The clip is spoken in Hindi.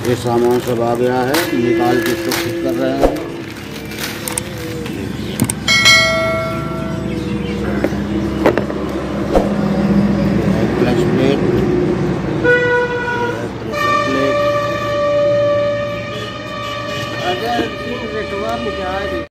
ये सामान सब आ गया है, निकाल के इसको फिट कर रहे हैं।